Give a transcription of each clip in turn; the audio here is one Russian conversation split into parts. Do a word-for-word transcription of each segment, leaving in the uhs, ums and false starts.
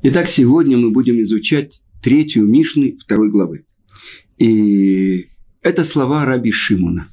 Итак, сегодня мы будем изучать третью Мишну второй главы. И это слова раби Шимона.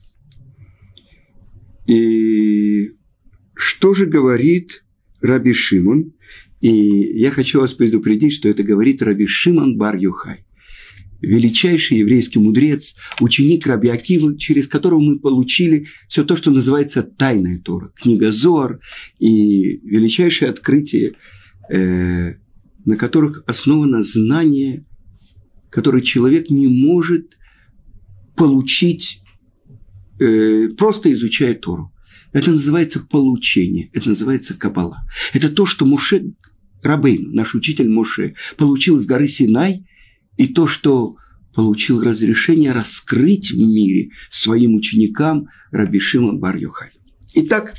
И что же говорит раби Шимон? И я хочу вас предупредить, что это говорит раби Шимон бар Йохай, величайший еврейский мудрец, ученик раби Акивы, через которого мы получили все то, что называется тайная Тора, книга Зоар и величайшее открытие, э, на которых основано знание, которое человек не может получить, э, просто изучая Тору. Это называется получение, это называется каббала. Это то, что Моше Рабейну, наш учитель Моше, получил с горы Синай, и то, что получил разрешение раскрыть в мире своим ученикам раби Шимон бар Йохай. Итак,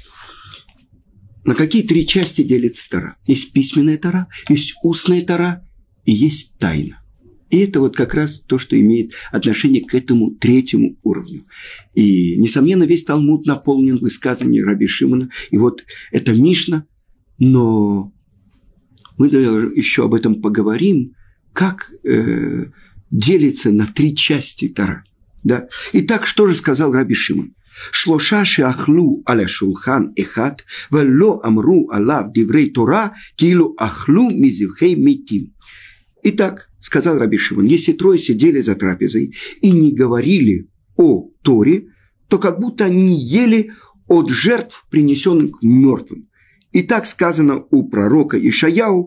на какие три части делится Тора? Есть письменная Тора, есть устная Тора и есть тайна. И это вот как раз то, что имеет отношение к этому третьему уровню. И, несомненно, весь Талмуд наполнен высказываниями раби Шимона. И вот это Мишна, но мы еще об этом поговорим, как э, делится на три части Тора. Да? Итак, что же сказал раби Шимон? Шлоша шеахлу аля шулхан эхат, вело амру алав диврей Тора, килу ахлу мизивхей митим. Итак, сказал раби Шимон, если трое сидели за трапезой и не говорили о Торе, то как будто они ели от жертв, принесенных мертвым. И так сказано у пророка Ишаяу: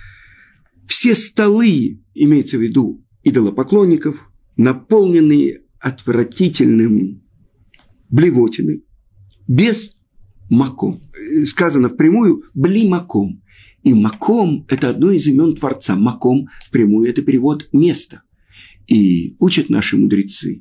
все столы, имеется в виду идолопоклонников, наполненные отвратительным блевотиной, без маком. Сказано впрямую «бли маком». И маком – это одно из имен Творца. Маком впрямую – это перевод «место». И учат наши мудрецы.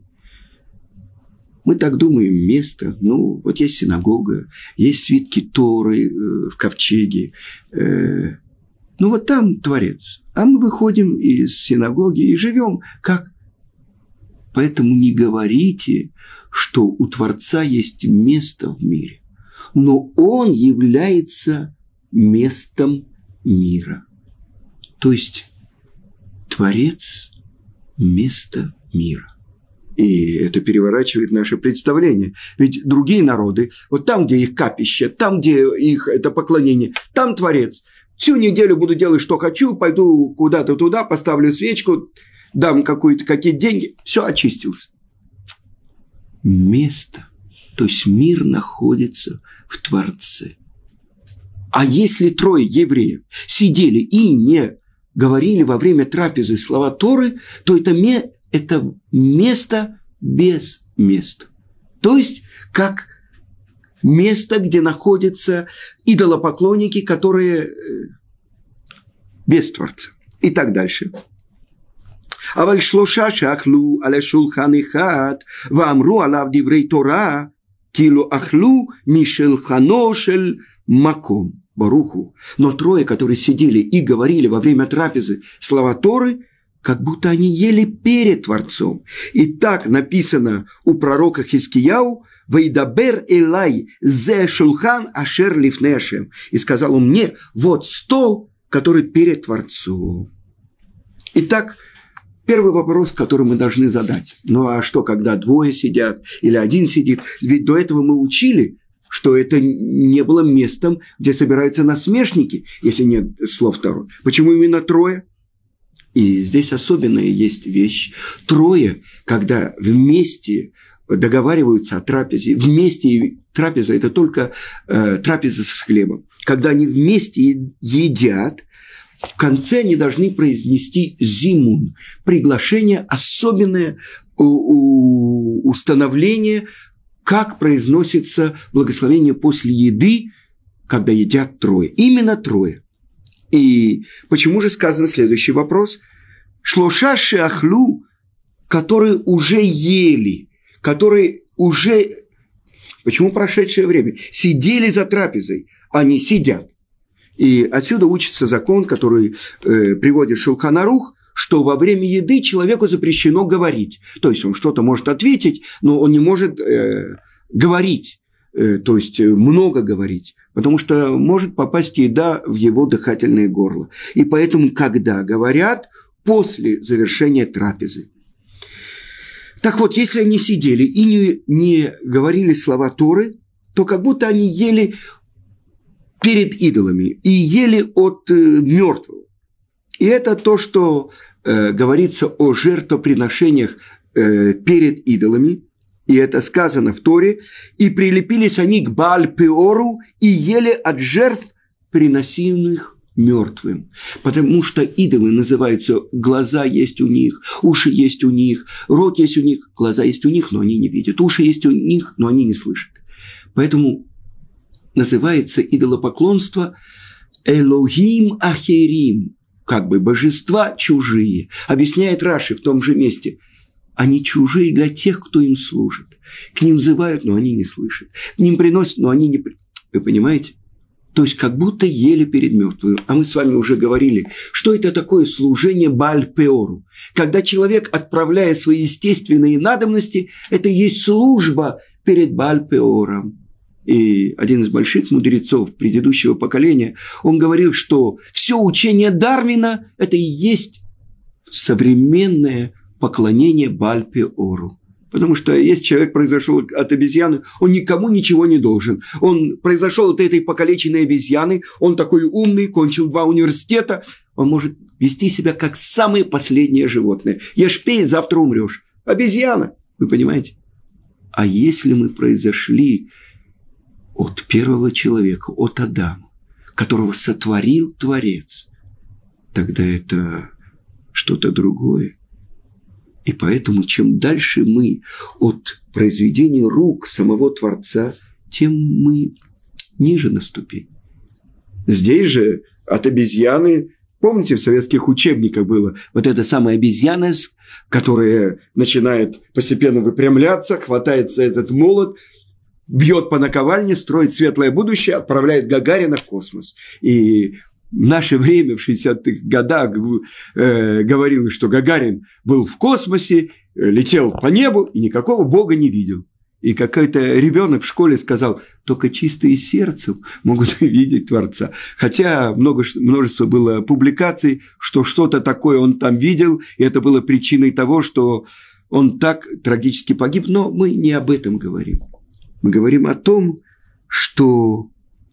Мы так думаем, место. Ну, вот есть синагога, есть свитки Торы э, в ковчеге. Э, ну, вот там Творец. А мы выходим из синагоги и живем как. Поэтому не говорите, что у Творца есть место в мире. Но Он является местом мира. То есть Творец – место мира. И это переворачивает наше представление. Ведь другие народы, вот там, где их капище, там, где их это поклонение, там Творец. Всю неделю буду делать, что хочу, пойду куда-то туда, поставлю свечку, дам какую-то, какие-то деньги, все, очистился. Место, то есть мир находится в Творце. А если трое евреев сидели и не говорили во время трапезы слова Торы, то это, ме, это место без места. То есть, как место, где находятся идолопоклонники, которые без Творца. И так дальше. אבל שלושה שאכלו על השולחן אחד ואמרו עליו דברי תורה כאילו אכלו משולחנו של מקום. Баруху. Но трое, которые сидели и говорили во время трапезы слова Торы, как будто они ели перед Творцом. И так написано у пророка Хискияу: «Вейдабер элай зе шулхан ашер лифней Ашем». И сказал он мне: вот стол, который перед Творцом. Итак, первый вопрос, который мы должны задать. Ну а что, когда двое сидят или один сидит? Ведь до этого мы учили, что это не было местом, где собираются насмешники, если нет слов Торы. Почему именно трое? И здесь особенная есть вещь. Трое, когда вместе договариваются о трапезе, вместе трапеза – это только э, трапеза с хлебом. Когда они вместе едят, в конце они должны произнести зимун, приглашение, особенное у, у, установление, как произносится благословение после еды, когда едят трое. Именно трое. И почему же сказано следующий вопрос? Шлоша шеахлу, которые уже ели, которые уже, почему прошедшее время, сидели за трапезой, они сидят. И отсюда учится закон, который э, приводит Шулхан Арух, что во время еды человеку запрещено говорить. То есть он что-то может ответить, но он не может э, говорить. э, то есть много говорить, потому что может попасть еда в его дыхательное горло. И поэтому, когда говорят, после завершения трапезы. Так вот, если они сидели и не, не говорили слова Торы, то как будто они ели перед идолами и ели от э, мертвого. И это то, что э, говорится о жертвоприношениях э, перед идолами, и это сказано в Торе, и прилепились они к Бааль-Пеору и ели от жертв, приносимых мертвым. Потому что идолы называются, глаза есть у них, уши есть у них, рот есть у них, глаза есть у них, но они не видят, уши есть у них, но они не слышат. Поэтому называется идолопоклонство Элохим Ахерим, как бы божества чужие. Объясняет Раши в том же месте. Они чужие для тех, кто им служит. К ним взывают, но они не слышат. К ним приносят, но они не... Вы понимаете? То есть, как будто ели перед мертвым. А мы с вами уже говорили, что это такое служение Бааль-Пеору. Когда человек, отправляя свои естественные надобности, это и есть служба перед Бааль-Пеором. И один из больших мудрецов предыдущего поколения, он говорил, что все учение Дарвина – это и есть современное поклонение Бааль-Пеору. Потому что если человек произошел от обезьяны, он никому ничего не должен. Он произошел от этой покалеченной обезьяны, он такой умный, кончил два университета, он может вести себя как самое последнее животное. Ешь, пей, завтра умрешь. Обезьяна, вы понимаете? А если мы произошли от первого человека, от Адама, которого сотворил Творец, тогда это что-то другое. И поэтому, чем дальше мы от произведения рук самого Творца, тем мы ниже на ступень. Здесь же от обезьяны, помните, в советских учебниках было вот эта самая обезьяна, которая начинает постепенно выпрямляться, хватается этот молот, бьет по наковальне, строит светлое будущее, отправляет Гагарина в космос. И в наше время, в шестидесятых годах, э, говорилось, что Гагарин был в космосе, летел по небу и никакого Бога не видел. И какой-то ребенок в школе сказал, только чистые сердцем могут видеть Творца. Хотя много, множество было публикаций, что что-то такое он там видел, и это было причиной того, что он так трагически погиб. Но мы не об этом говорим. Мы говорим о том, что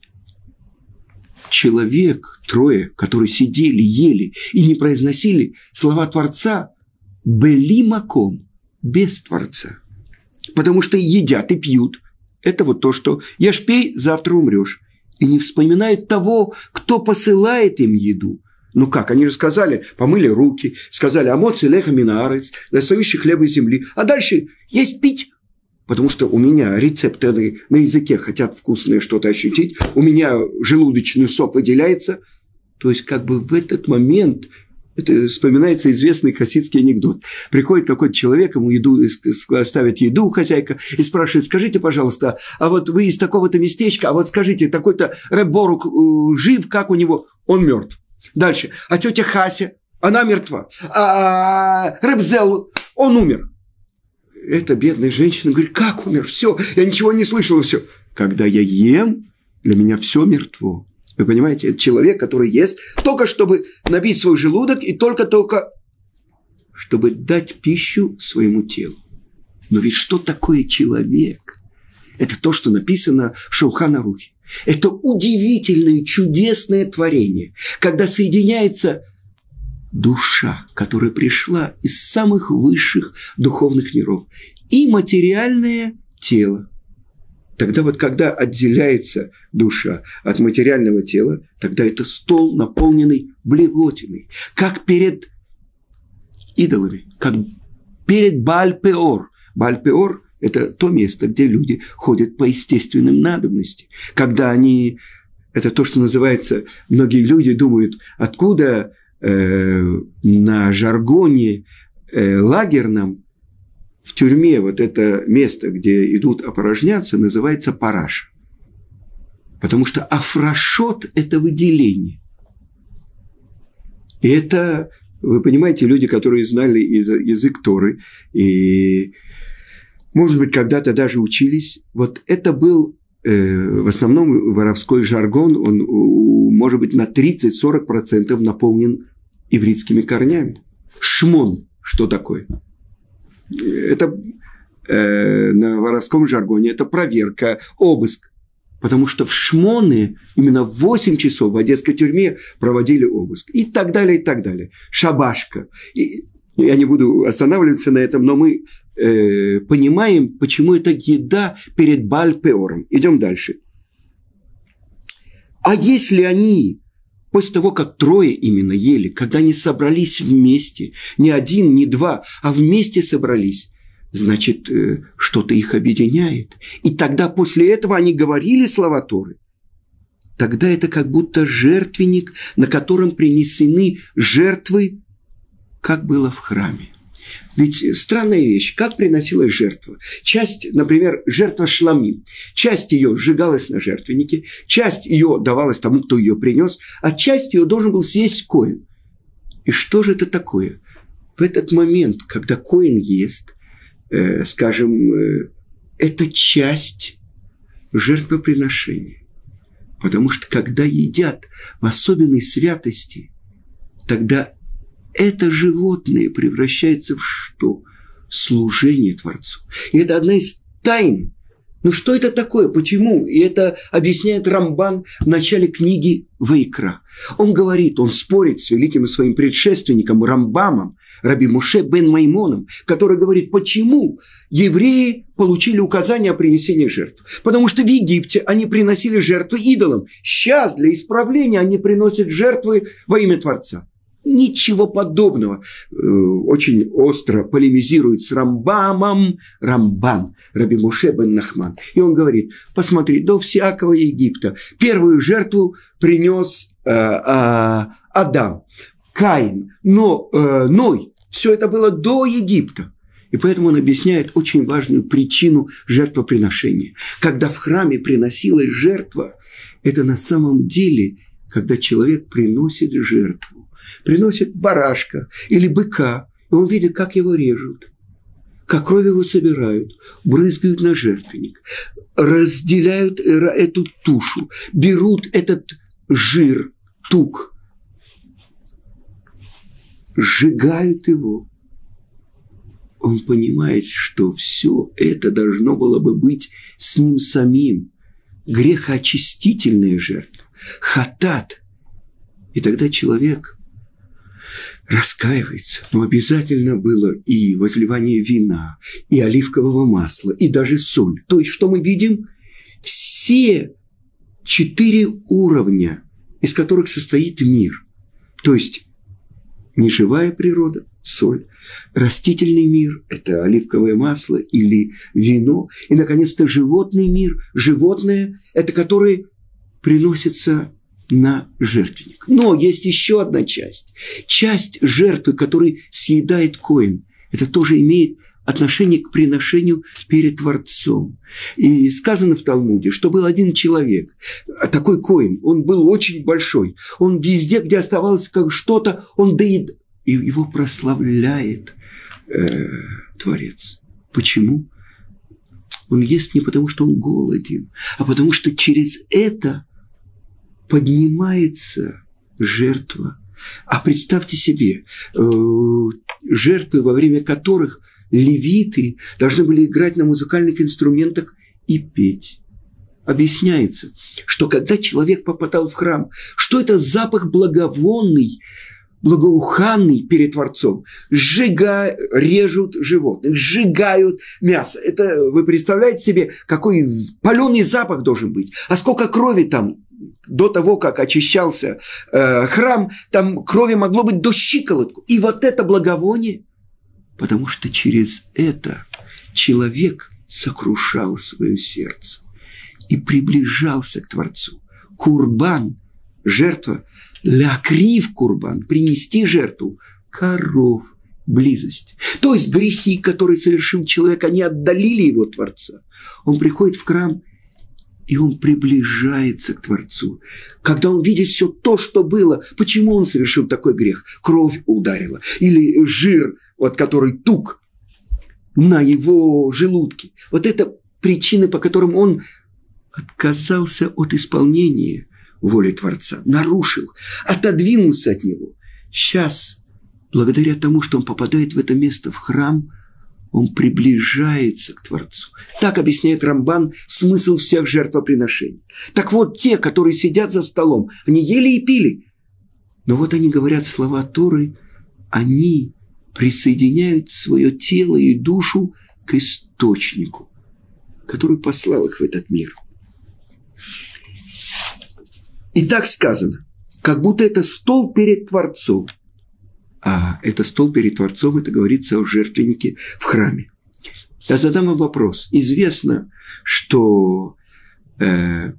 человек, трое, которые сидели, ели и не произносили слова Творца, были маком, без Творца. Потому что едят и пьют. Это вот то, что ешь, пей, завтра умрешь. И не вспоминают того, кто посылает им еду. Ну как, они же сказали, помыли руки, сказали, амоци леха минаарец, достающий хлеба из земли. А дальше есть пить. Потому что у меня рецепторы на языке хотят вкусное что-то ощутить, у меня желудочный сок выделяется. То есть, как бы в этот момент, это вспоминается известный хасидский анекдот. Приходит какой-то человек, ему еду, ставит еду хозяйка и спрашивает, скажите, пожалуйста, а вот вы из такого-то местечка, а вот скажите, такой-то Реб Борук жив, как у него? Он мертв. Дальше. А тетя Хася, она мертва. А Реб Зел, он умер. Эта бедная женщина говорит, как умер? Все, я ничего не слышала, все. Когда я ем, для меня все мертво. Вы понимаете, это человек, который ест только чтобы набить свой желудок и только-только чтобы дать пищу своему телу. Но ведь что такое человек? Это то, что написано в Шулхан Арухе. Это удивительное, чудесное творение, когда соединяется душа, которая пришла из самых высших духовных миров, и материальное тело. Тогда вот когда отделяется душа от материального тела, тогда это стол, наполненный блевотиной, как перед идолами, как перед Бааль-Пеор. Бааль-Пеор – это то место, где люди ходят по естественным надобностям. Когда они, это то, что называется, многие люди думают, откуда э, на жаргоне э, лагерном в тюрьме вот это место, где идут опорожняться, называется параш. Потому что афрашот – это выделение. И это, вы понимаете, люди, которые знали язык Торы, и, может быть, когда-то даже учились, вот это был в основном воровской жаргон, он может быть на тридцать-сорок процентов наполнен ивритскими корнями. Шмон, что такое? Это э, на воровском жаргоне это проверка, обыск. Потому что в Шмоне именно в восемь часов в одесской тюрьме проводили обыск. И так далее, и так далее. Шабашка. И, я не буду останавливаться на этом, но мы э, понимаем, почему это еда перед Бааль-Пеором. Идем дальше. А если они, после того, как трое именно ели, когда они собрались вместе, не один, не два, а вместе собрались, значит, э, что-то их объединяет. И тогда после этого они говорили слова Торы. Тогда это как будто жертвенник, на котором принесены жертвы, как было в храме. Ведь странная вещь, как приносилась жертва. Часть, например, жертва шламим, часть ее сжигалась на жертвеннике, часть ее давалась тому, кто ее принес, а часть ее должен был съесть коэн. И что же это такое? В этот момент, когда коэн ест, э, скажем, э, это часть жертвоприношения. Потому что когда едят в особенной святости, тогда это животное превращается в что? Служение Творцу. И это одна из тайн. Ну что это такое? Почему? И это объясняет Рамбан в начале книги Ваикра. Он говорит, он спорит с великим своим предшественником Рамбамом, Раби Моше бен Маймоном, который говорит, почему евреи получили указание о принесении жертв. Потому что в Египте они приносили жертвы идолам. Сейчас для исправления они приносят жертвы во имя Творца. Ничего подобного. Очень остро полемизирует с Рамбамом Рамбан, Раби Моше бен Нахман. И он говорит, посмотри, до всякого Египта первую жертву принес э, э, Адам, Каин, но, э, Ной. Все это было до Египта. И поэтому он объясняет очень важную причину жертвоприношения. Когда в храме приносилась жертва, это на самом деле, когда человек приносит жертву. Приносит барашка или быка, и он видит, как его режут, как кровь его собирают, брызгают на жертвенник, разделяют эту тушу, берут этот жир, тук, сжигают его. Он понимает, что все это должно было бы быть с ним самим. Грехоочистительная жертва, хатат. И тогда человек раскаивается, но обязательно было и возливание вина, и оливкового масла, и даже соль. То есть, что мы видим? Все четыре уровня, из которых состоит мир. То есть, неживая природа – соль, растительный мир – это оливковое масло или вино, и, наконец-то, животный мир. Животное – это которые приносятся на жертвенник. Но есть еще одна часть. Часть жертвы, которую съедает коэн. Это тоже имеет отношение к приношению перед Творцом. И сказано в Талмуде, что был один человек, такой коэн, он был очень большой. Он везде, где оставалось как что-то, он доедает. И его прославляет э, Творец. Почему? Он ест не потому, что он голоден, а потому что через это поднимается жертва. А представьте себе, жертвы, во время которых левиты должны были играть на музыкальных инструментах и петь. Объясняется, что когда человек попадал в храм, что это запах благовонный, благоуханный перед Творцом. Сжигают, режут животных, сжигают мясо. Это вы представляете себе, какой паленый запах должен быть? А сколько крови там? До того, как очищался э, храм, там крови могло быть до щиколотку. И вот это благовоние, потому что через это человек сокрушал свое сердце и приближался к Творцу. Курбан, жертва, лякрив курбан, принести жертву, коров, близость. То есть грехи, которые совершил человек, они отдалили его от Творца. Он приходит в храм, и он приближается к Творцу. Когда он видит все то, что было, почему он совершил такой грех? Кровь ударила. Или жир, вот который тук на его желудке. Вот это причины, по которым он отказался от исполнения воли Творца, нарушил, отодвинулся от него. Сейчас, благодаря тому, что он попадает в это место, в храм, он приближается к Творцу. Так объясняет Рамбан смысл всех жертвоприношений. Так вот, те, которые сидят за столом, они ели и пили. Но вот они говорят слова Торы, они присоединяют свое тело и душу к источнику, который послал их в этот мир. И так сказано, как будто это стол перед Творцом. А это стол перед Творцом, это говорится о жертвеннике в храме. Я задам вам вопрос. Известно, что э,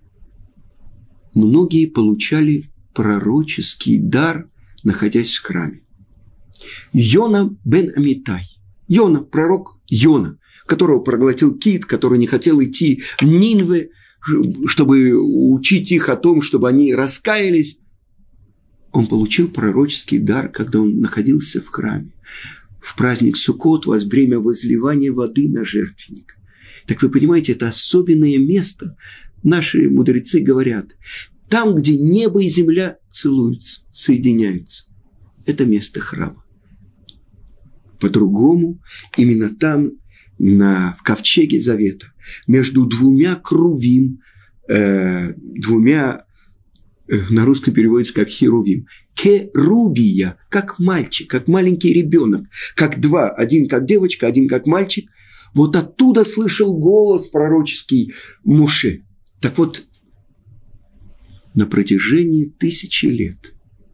многие получали пророческий дар, находясь в храме. Йона бен Амитай. Йона, пророк Йона, которого проглотил кит, который не хотел идти в Нинве, чтобы учить их о том, чтобы они раскаялись. Он получил пророческий дар, когда он находился в храме. В праздник Суккот, во время возливания воды на жертвенник. Так вы понимаете, это особенное место. Наши мудрецы говорят, там, где небо и земля целуются, соединяются. Это место храма. По-другому, именно там, на, в ковчеге завета, между двумя крувим, э, двумя, э, на русском переводится как херувим, керубия, как мальчик, как маленький ребенок, как два, один как девочка, один как мальчик. Вот оттуда слышал голос пророческий Моше. Так вот, на протяжении тысячи лет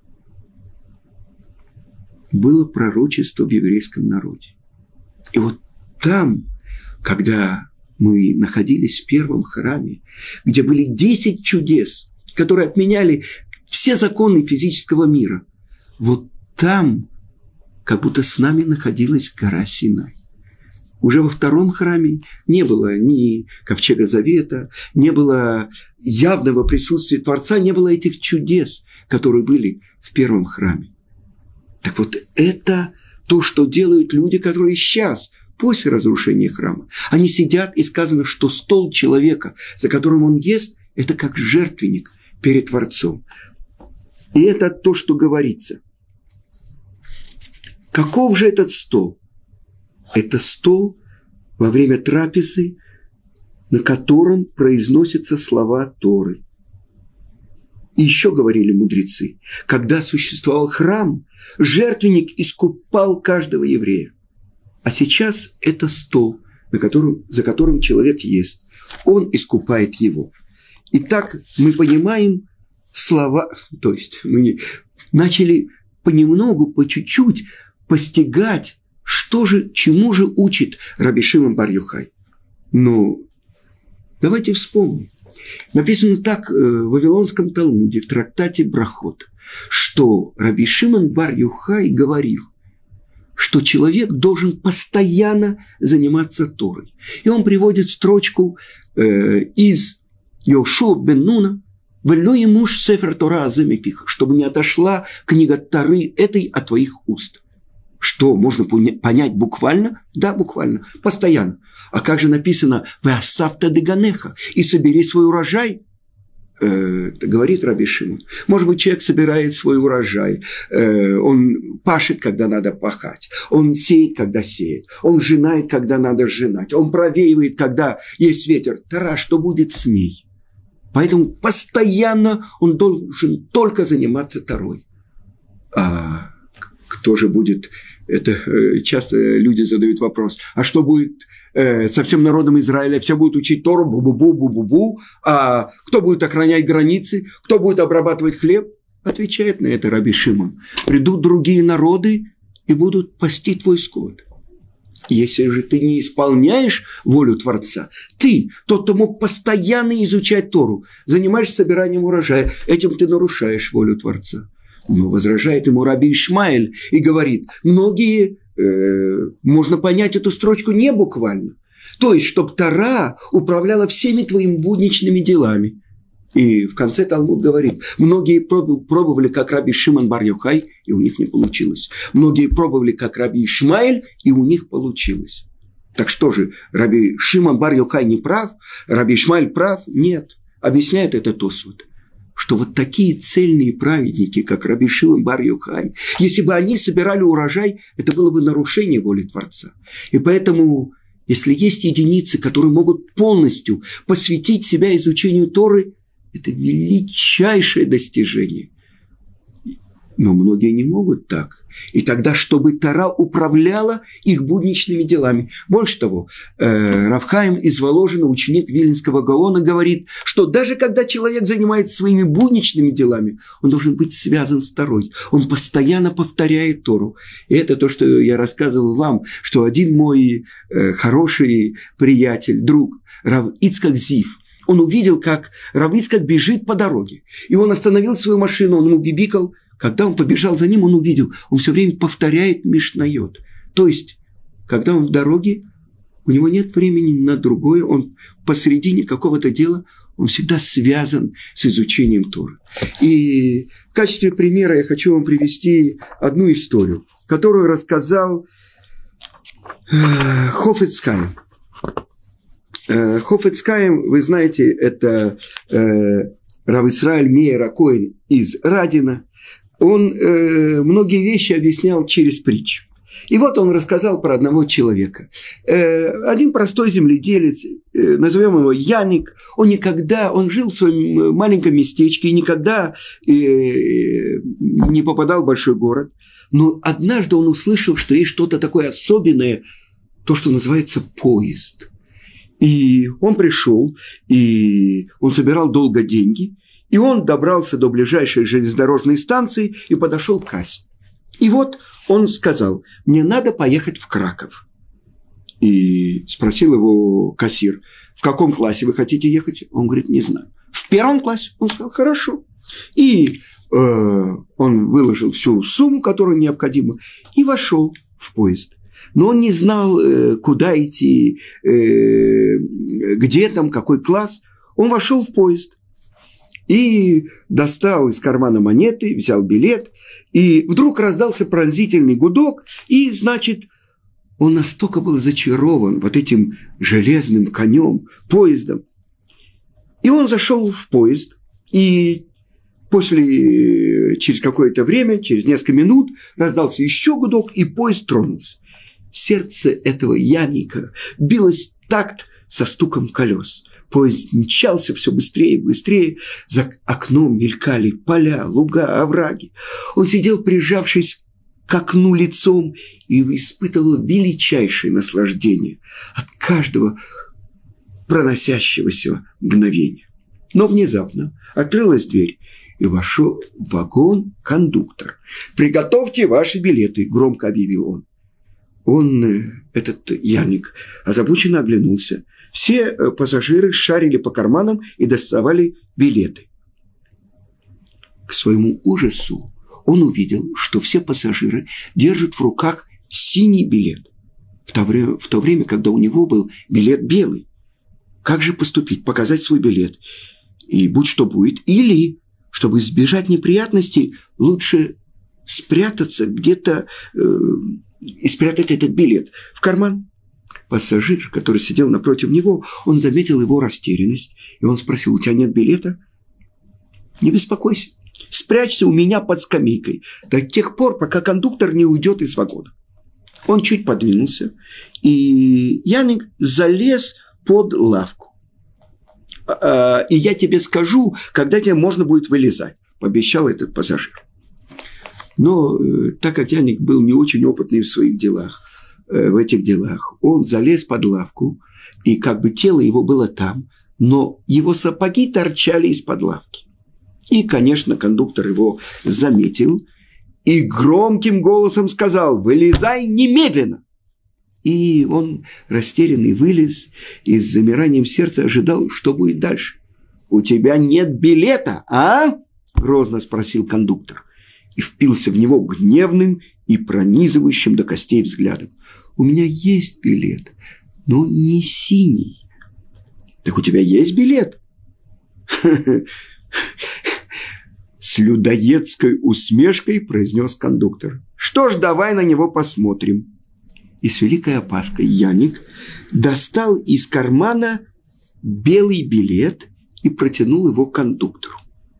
было пророчество в еврейском народе. И вот там, когда мы находились в первом храме, где были десять чудес, которые отменяли все законы физического мира, вот там как будто с нами находилась гора Синай. Уже во втором храме не было ни ковчега завета, не было явного присутствия Творца, не было этих чудес, которые были в первом храме. Так вот, это то, что делают люди, которые сейчас, после разрушения храма, они сидят, и сказано, что стол человека, за которым он ест, это как жертвенник перед Творцом. И это то, что говорится. Каков же этот стол? Это стол во время трапезы, на котором произносятся слова Торы. И еще говорили мудрецы, когда существовал храм, жертвенник искупал каждого еврея. А сейчас это стол, на котором, за которым человек ест. Он искупает его. Итак, мы понимаем слова, то есть мы начали понемногу, по чуть-чуть постигать, что же, чему же учит Раби Шимон бар Йохай. Ну, давайте вспомним. Написано так в Вавилонском Талмуде, в трактате Брахот, что Раби Шимон бар Йохай говорил, что человек должен постоянно заниматься Торой. И он приводит строчку э, из Йошуа бен Нуна, «Вело емуш сефер Тора азе мипиха», чтобы не отошла книга Торы этой от твоих уст. Что, можно понять буквально? Да, буквально, постоянно. А как же написано «Веасавта деганеха» и собери свой урожай? Э, говорит Раби Шимон. Может быть, человек собирает свой урожай, э, он пашет, когда надо пахать, он сеет, когда сеет, он женает, когда надо женать, он провеивает, когда есть ветер. Тора, что будет с ней? Поэтому постоянно он должен только заниматься Торой. А кто же будет... Это часто люди задают вопрос, а что будет э, со всем народом Израиля? Все будут учить Тору, бу-бу-бу-бу-бу-бу, а кто будет охранять границы? Кто будет обрабатывать хлеб? Отвечает на это Раби Шимон. Придут другие народы и будут пасти твой скот. Если же ты не исполняешь волю Творца, ты, тот, кто мог постоянно изучать Тору, занимаешься собиранием урожая, этим ты нарушаешь волю Творца. Но возражает ему Раби Ишмаэль и говорит, многие, э, можно понять эту строчку не буквально. То есть, чтобы Тора управляла всеми твоими будничными делами. И в конце Талмуд говорит, многие пробовали, как Раби Шимон бар Йохай, и у них не получилось. Многие пробовали, как Раби Ишмаэль, и у них получилось. Так что же, Раби Шимон бар Йохай не прав? Раби Ишмаэль прав? Нет. Объясняет это Тосфот, что вот такие цельные праведники, как Раби Шимон бар Йохай, если бы они собирали урожай, это было бы нарушение воли Творца. И поэтому, если есть единицы, которые могут полностью посвятить себя изучению Торы, это величайшее достижение. Но многие не могут так. И тогда, чтобы Тора управляла их будничными делами. Больше того, э, Рав Хаим из Воложина, ученик Виленского Гаона, говорит, что даже когда человек занимается своими будничными делами, он должен быть связан с Торой. Он постоянно повторяет Тору. И это то, что я рассказывал вам, что один мой э, хороший приятель, друг, Рав Ицхак Зив, он увидел, как Рав Ицхак бежит по дороге. И он остановил свою машину, он ему бибикал. Когда он побежал за ним, он увидел, он все время повторяет Мишнайот. То есть, когда он в дороге, у него нет времени на другое, он посередине какого-то дела, он всегда связан с изучением Торы. И в качестве примера я хочу вам привести одну историю, которую рассказал Хофец Хаим. Хофец Хаим, вы знаете, это Рав Исраэль Меир ха-Коэн из Радина. Он э, многие вещи объяснял через притчу. И вот он рассказал про одного человека. Э, один простой земледелец, э, назовем его Яник, он никогда, он жил в своем маленьком местечке и никогда э, не попадал в большой город. Но однажды он услышал, что есть что-то такое особенное, то, что называется поезд. И он пришел, и он собирал долго деньги, и он добрался до ближайшей железнодорожной станции и подошел к кассе. И вот он сказал, мне надо поехать в Краков. И спросил его кассир, в каком классе вы хотите ехать? Он говорит, не знаю. В первом классе? Он сказал, хорошо. И э, он выложил всю сумму, которую необходимо, и вошел в поезд. Но он не знал, э, куда идти, э, где там, какой класс. Он вошел в поезд. И достал из кармана монеты, взял билет, и вдруг раздался пронзительный гудок, и, значит, он настолько был зачарован вот этим железным конем, поездом. И он зашел в поезд, и после, через какое-то время, через несколько минут, раздался еще гудок, и поезд тронулся. Сердце этого Яника билось в такт со стуком колес. Поезд мчался все быстрее и быстрее. За окном мелькали поля, луга, овраги. Он сидел, прижавшись к окну лицом, и испытывал величайшее наслаждение от каждого проносящегося мгновения. Но внезапно открылась дверь, и вошел в вагон кондуктор. «Приготовьте ваши билеты», – громко объявил он. Он, этот Яник, озабоченно оглянулся. Все пассажиры шарили по карманам и доставали билеты. К своему ужасу он увидел, что все пассажиры держат в руках синий билет, в то время, в то время, когда у него был билет белый. Как же поступить? Показать свой билет, и будь что будет, или, чтобы избежать неприятностей, лучше спрятаться где-то э, и спрятать этот билет в карман. Пассажир, который сидел напротив него, он заметил его растерянность, и он спросил, у тебя нет билета? Не беспокойся, спрячься у меня под скамейкой до тех пор, пока кондуктор не уйдет из вагона. Он чуть подвинулся, и Яник залез под лавку. И я тебе скажу, когда тебе можно будет вылезать, пообещал этот пассажир. Но так как Яник был не очень опытный в своих делах, в этих делах, он залез под лавку, и как бы тело его было там, но его сапоги торчали из-под лавки. И, конечно, кондуктор его заметил и громким голосом сказал: «Вылезай немедленно!» И он, растерянный, вылез и с замиранием сердца ожидал, что будет дальше. «У тебя нет билета, а?» – грозно спросил кондуктор и впился в него гневным и пронизывающим до костей взглядом. «У меня есть билет, но не синий». «Так у тебя есть билет?» С людоедской усмешкой произнес кондуктор. «Что ж, давай на него посмотрим». и с великой опаской Яник достал из кармана белый билет и протянул его кондуктору.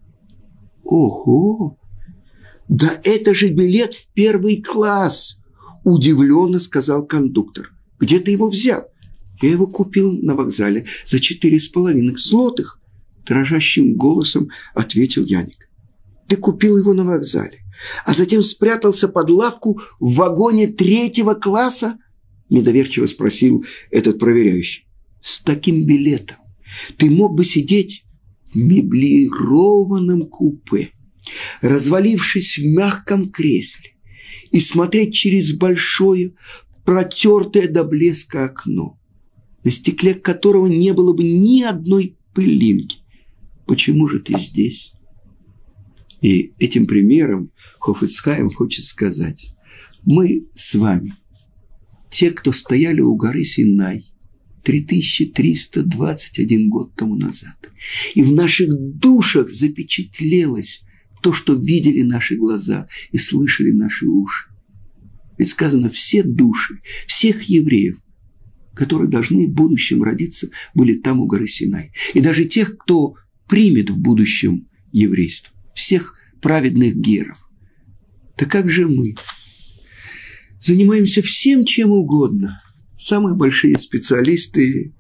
«Ого! Да это же билет в первый класс!» – удивленно сказал кондуктор. «Где ты его взял?» «Я его купил на вокзале за четыре с половиной злотых», – дрожащим голосом ответил Яник. «Ты купил его на вокзале, а затем спрятался под лавку в вагоне третьего класса?» – недоверчиво спросил этот проверяющий. «С таким билетом ты мог бы сидеть в меблированном купе, развалившись в мягком кресле, и смотреть через большое, протертое до блеска окно, на стекле которого не было бы ни одной пылинки. Почему же ты здесь?» И этим примером Хафец Хаим хочет сказать: мы с вами, те, кто стояли у горы Синай три тысячи триста двадцать один год тому назад, и в наших душах запечатлелось то, что видели наши глаза и слышали наши уши. Ведь сказано, все души, всех евреев, которые должны в будущем родиться, были там у горы Синай. И даже тех, кто примет в будущем еврейство, всех праведных геров. Так как же мы? Занимаемся всем, чем угодно. Самые большие специалисты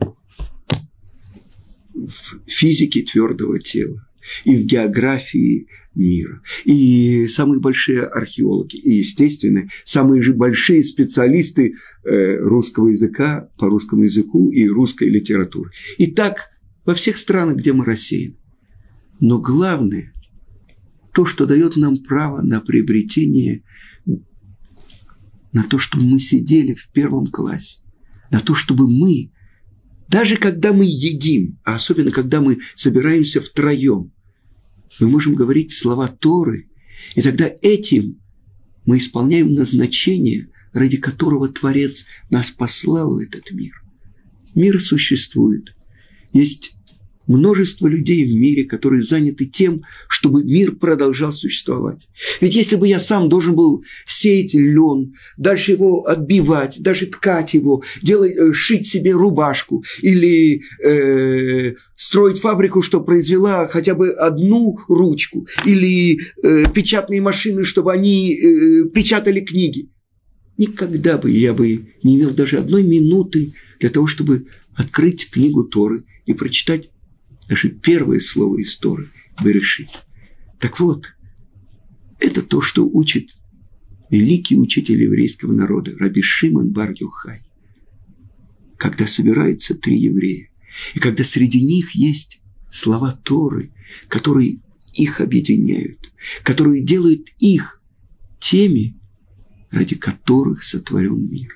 в физике твердого тела и в географии мира, и самые большие археологи, и, естественно, самые же большие специалисты э, русского языка, по русскому языку и русской литературы. И так во всех странах, где мы рассеяны. Но главное, то, что дает нам право на приобретение, на то, чтобы мы сидели в первом классе, на то, чтобы мы, даже когда мы едим, а особенно когда мы собираемся втроем, мы можем говорить слова Торы, и тогда этим мы исполняем назначение, ради которого Творец нас послал в этот мир. Мир существует. Есть множество людей в мире, которые заняты тем, чтобы мир продолжал существовать. Ведь если бы я сам должен был сеять лен, дальше его отбивать, даже ткать его, делать, шить себе рубашку или э, строить фабрику, что произвела хотя бы одну ручку, или э, печатные машины, чтобы они э, печатали книги, никогда бы я бы не имел даже одной минуты для того, чтобы открыть книгу Торы и прочитать даже первое слово из Торы – Берешит. Так вот, это то, что учит великий учитель еврейского народа Раби Шимон бар Йохай. Когда собираются три еврея, и когда среди них есть слова Торы, которые их объединяют, которые делают их теми, ради которых сотворен мир.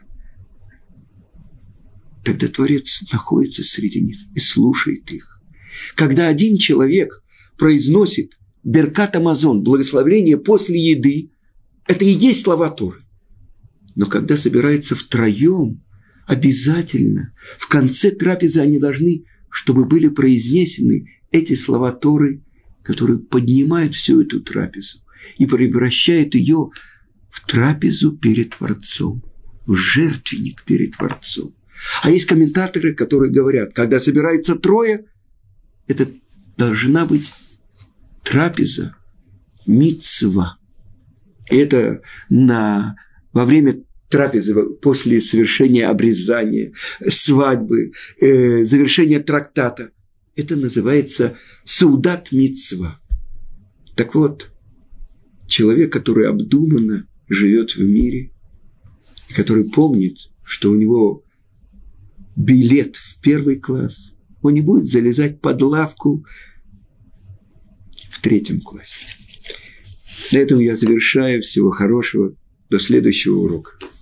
Тогда Творец находится среди них и слушает их. Когда один человек произносит беркат амазон, благословение после еды, это и есть слова Торы. Но когда собираются втроем, обязательно в конце трапезы они должны, чтобы были произнесены эти слова Торы, которые поднимают всю эту трапезу и превращают ее в трапезу перед Творцом, в жертвенник перед Творцом. А есть комментаторы, которые говорят, когда собирается трое, это должна быть трапеза, мицва. Это на, во время трапезы, после совершения обрезания, свадьбы, э, завершения трактата. Это называется саудат мицва. Так вот, человек, который обдуманно живет в мире, который помнит, что у него билет в первый класс, он не будет залезать под лавку в третьем классе. На этом я завершаю. Всего хорошего. До следующего урока.